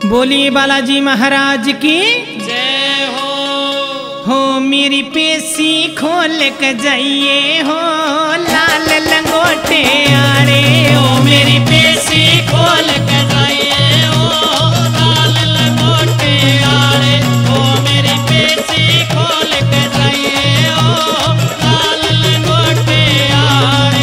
बोली बालाजी महाराज की जय हो मेरी पेशी खोल के जाइए हो लाल लंगोटे आड़े हो मेरी पेशी खोल के जाइए हो लाल लंगोटे आड़े हो मेरी पेशी खोल के जाइए हो लाल लंगोटे आड़े।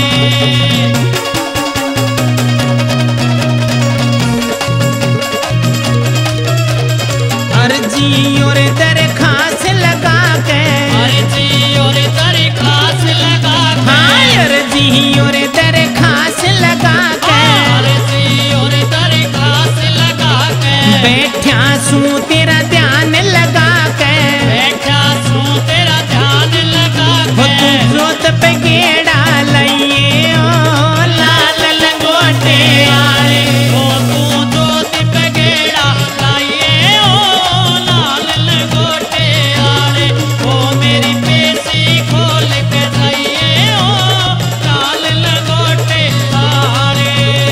अर्जी और दरखास्त लगा के अर्जी और दरखास्त लगा के हाँ अर्जी और दरखास्त लगा के अर्जी और दरखास्त लगा के बैठा सू तेरा ध्यान लगा के बैठा सू तेरा ध्यान लगा हो के तू जोत पे गेड़ा लइए ओ लाल लंगोटे आड़े हो तू जोत पे गेड़ा लाइए हो लाल लंगोटे आड़े हो मेरी पेशी खोल के जाइए हो लाल लंगोटे आड़े।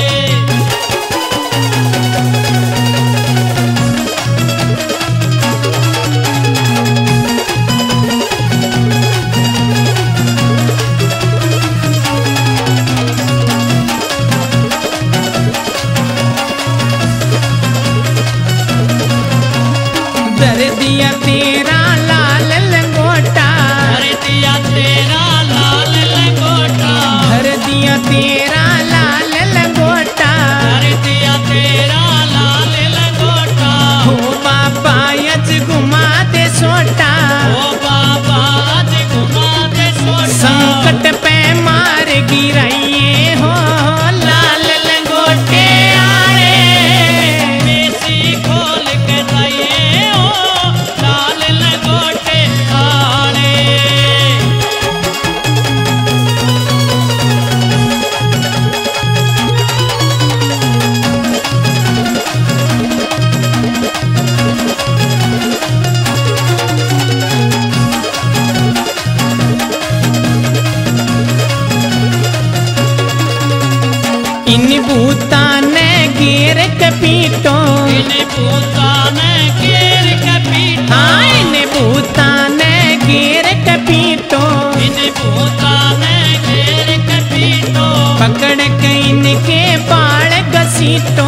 दर दिया तेरा लाल लंगोटा कर दिया तेरा लाल लंगोटा धर दिया तेरा लाल लंगोटा कर दिया तेरा लाल लंगोटा हो बाबा यज घुमा दे सोटा ओ बाबा आज घुमा दे सोटा संकट पे मार गिराइए हो लाल लंगोटे आड़े पेशी खोल के जाइए हो लाल लंगोटे आड़े। इन भूता ने घेर के पीटो इन भूता ने घेर के पीटो हाँ इन भूता ने घेर के पीटो इन भूता ने घेर के पीटो पकड़ के इनके बाल घसीटो